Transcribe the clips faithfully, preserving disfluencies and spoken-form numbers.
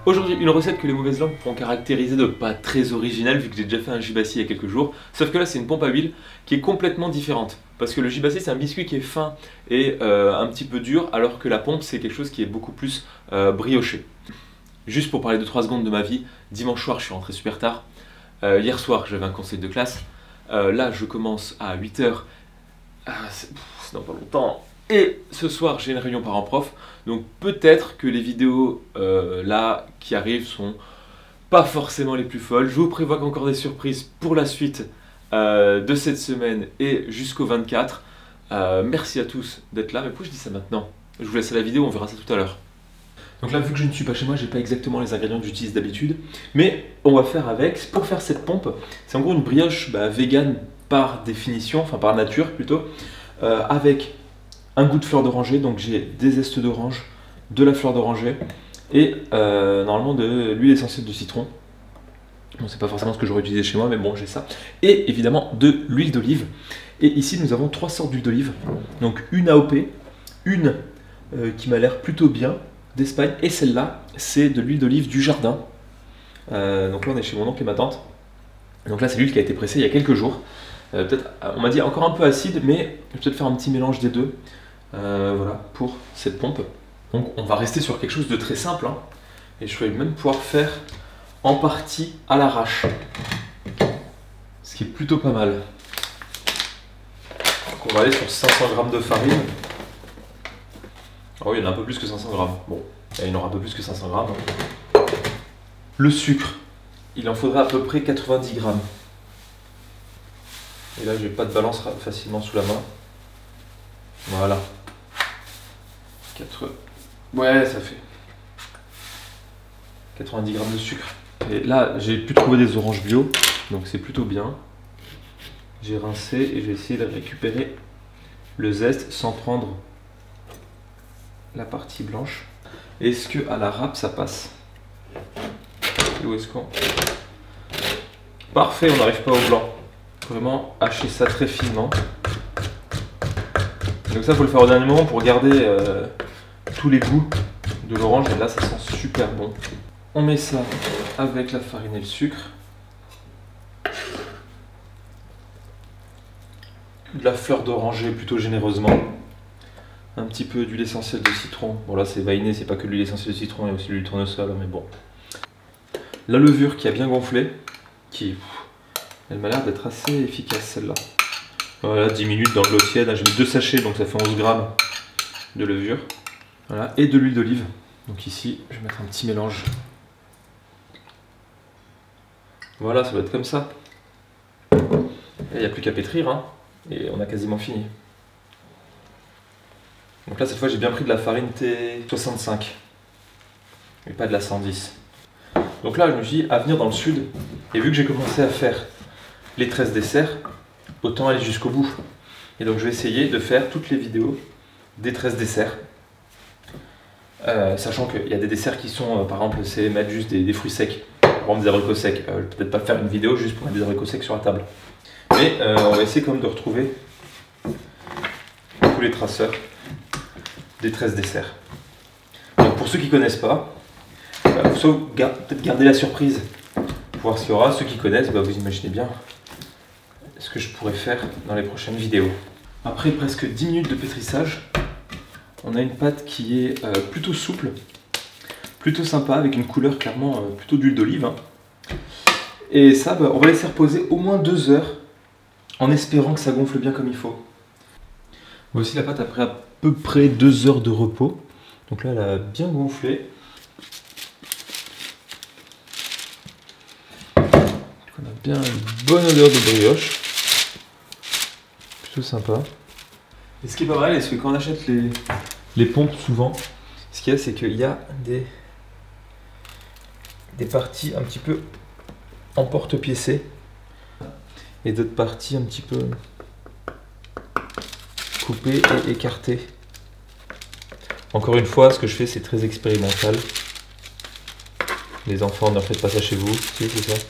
Aujourd'hui, une recette que les mauvaises langues pourront caractériser de pas très originale vu que j'ai déjà fait un gibassi il y a quelques jours. Sauf que là, c'est une pompe à huile qui est complètement différente. Parce que le gibassi, c'est un biscuit qui est fin et euh, un petit peu dur, alors que la pompe, c'est quelque chose qui est beaucoup plus euh, brioché. Juste pour parler de trois secondes de ma vie, dimanche soir, je suis rentré super tard. Euh, hier soir, j'avais un conseil de classe. Euh, là, je commence à huit heures. Ah, c'est dans pas longtemps. Et ce soir, j'ai une réunion parents-prof. Donc peut-être que les vidéos euh, là qui arrivent sont pas forcément les plus folles. Je vous prévois encore des surprises pour la suite euh, de cette semaine et jusqu'au vingt-quatre. Euh, merci à tous d'être là. Mais pourquoi je dis ça maintenant? Je vous laisse à la vidéo, on verra ça tout à l'heure. Donc là, vu que je ne suis pas chez moi, j'ai pas exactement les ingrédients que j'utilise d'habitude. Mais on va faire avec. Pour faire cette pompe, c'est en gros une brioche bah, vegan par définition, enfin par nature plutôt, euh, avec un goût de fleur d'oranger, donc j'ai des zestes d'orange, de la fleur d'oranger et euh, normalement de l'huile essentielle de citron. Bon, c'est pas forcément ce que j'aurais utilisé chez moi, mais bon, j'ai ça. Et évidemment de l'huile d'olive. Et ici, nous avons trois sortes d'huile d'olive. Donc une A O P, une euh, qui m'a l'air plutôt bien d'Espagne, et celle-là, c'est de l'huile d'olive du jardin. Euh, donc là, on est chez mon oncle et ma tante. Donc là, c'est l'huile qui a été pressée il y a quelques jours. Euh, peut-être, on m'a dit encore un peu acide, mais je vais peut-être faire un petit mélange des deux. Euh, voilà, pour cette pompe. Donc on va rester sur quelque chose de très simple, hein, et je vais même pouvoir faire en partie à l'arrache, ce qui est plutôt pas mal. Donc on va aller sur cinq cents grammes de farine. Ah oui, il y en a un peu plus que cinq cents grammes. Bon, il y en aura un peu plus que cinq cents grammes. Le sucre, il en faudra à peu près quatre-vingt-dix grammes. Et là, j'ai pas de balance facilement sous la main. Voilà. quatre... Ouais, ça fait quatre-vingt-dix grammes de sucre. Et là, j'ai pu trouver des oranges bio, donc c'est plutôt bien. J'ai rincé et je vais essayer de récupérer le zeste sans prendre la partie blanche. Est-ce que à la râpe ça passe? Et où est-ce qu'on... Parfait, on n'arrive pas au blanc. Vraiment hacher ça très finement. Donc ça, il faut le faire au dernier moment pour garder euh, tous les goûts de l'orange. Et là, ça sent super bon. On met ça avec la farine et le sucre. De la fleur d'oranger plutôt généreusement. Un petit peu d'huile essentielle de citron. Bon là, c'est vainé, c'est pas que l'huile essentielle de citron, il y a aussi l'huile tournesol, mais bon. La levure qui a bien gonflé, qui, elle m'a l'air d'être assez efficace celle-là. Voilà, dix minutes dans de l'eau tiède, j'ai mis deux sachets, donc ça fait onze grammes de levure. Voilà, et de l'huile d'olive. Donc ici, je vais mettre un petit mélange. Voilà, ça va être comme ça. Il n'y a plus qu'à pétrir, hein, et on a quasiment fini. Donc là, cette fois, j'ai bien pris de la farine T soixante-cinq, et pas de la cent dix. Donc là, je me suis dit, à venir dans le sud, et vu que j'ai commencé à faire les treize desserts, autant aller jusqu'au bout. Et donc je vais essayer de faire toutes les vidéos des treize desserts. Euh, sachant qu'il y a des desserts qui sont, euh, par exemple, c'est mettre juste des, des fruits secs, par exemple des abricots secs. Euh, peut-être pas faire une vidéo juste pour mettre des abricots secs sur la table. Mais euh, on va essayer quand même de retrouver tous les traceurs des treize desserts. Donc pour ceux qui ne connaissent pas, bah, faut soit gar peut-être garder la surprise pour voir ce qu'il y aura. Ceux qui connaissent, bah, vous imaginez bien ce que je pourrais faire dans les prochaines vidéos. Après presque dix minutes de pétrissage, on a une pâte qui est euh, plutôt souple, plutôt sympa, avec une couleur clairement euh, plutôt d'huile d'olive. Hein. Et ça, bah, on va laisser reposer au moins deux heures, en espérant que ça gonfle bien comme il faut. Voici la pâte après à peu près deux heures de repos. Donc là, elle a bien gonflé. On a bien une bonne odeur de brioche. Plutôt sympa. Et ce qui est pas mal, c'est que quand on achète les, les pompes, souvent, ce qu'il y a, c'est qu'il y a des, des parties un petit peu emporte-piécées et d'autres parties un petit peu coupées et écartées. Encore une fois, ce que je fais, c'est très expérimental. Les enfants, ne faites pas ça chez vous, si, c'est ça.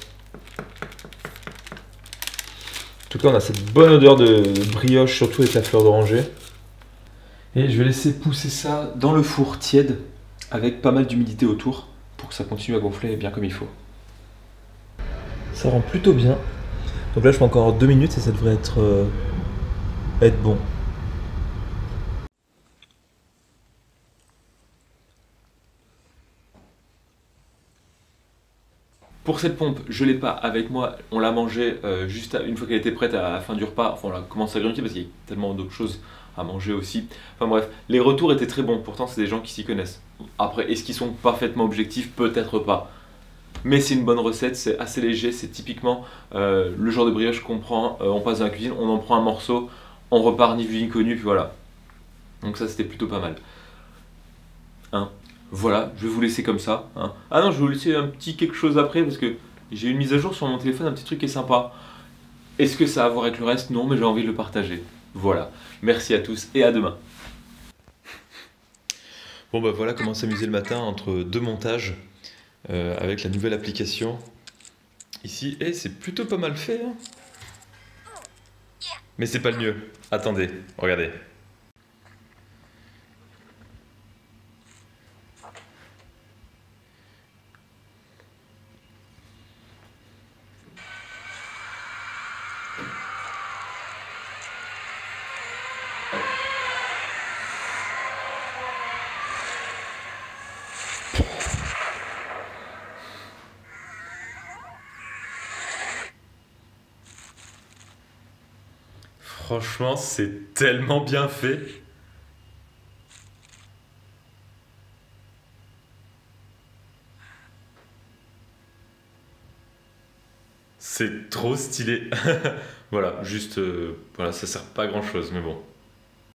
En tout cas, on a cette bonne odeur de brioche, surtout avec la fleur d'oranger. Et je vais laisser pousser ça dans le four tiède, avec pas mal d'humidité autour, pour que ça continue à gonfler bien comme il faut. Ça rend plutôt bien. Donc là je fais encore deux minutes et ça devrait être, euh, être bon. Pour cette pompe, je ne l'ai pas avec moi, on l'a mangée euh, juste à- une fois qu'elle était prête à la fin du repas, enfin on l'a commencé à grignoter parce qu'il y a tellement d'autres choses à manger aussi. Enfin bref, les retours étaient très bons, pourtant c'est des gens qui s'y connaissent. Après, est-ce qu'ils sont parfaitement objectifs? Peut-être pas. Mais c'est une bonne recette, c'est assez léger, c'est typiquement euh, le genre de brioche qu'on prend, euh, on passe dans la cuisine, on en prend un morceau, on repart ni vu ni connu, puis voilà. Donc ça c'était plutôt pas mal. Hein. Voilà, je vais vous laisser comme ça. Hein. Ah non, je vais vous laisser un petit quelque chose après parce que j'ai une mise à jour sur mon téléphone, un petit truc qui est sympa. Est-ce que ça a à voir avec le reste? Non, mais j'ai envie de le partager. Voilà. Merci à tous et à demain. Bon bah voilà comment s'amuser le matin entre deux montages euh, avec la nouvelle application ici. Et c'est plutôt pas mal fait. Hein, mais c'est pas le mieux. Attendez, regardez. Franchement, c'est tellement bien fait. C'est trop stylé. Voilà, juste, euh, voilà, ça sert pas à grand chose, mais bon.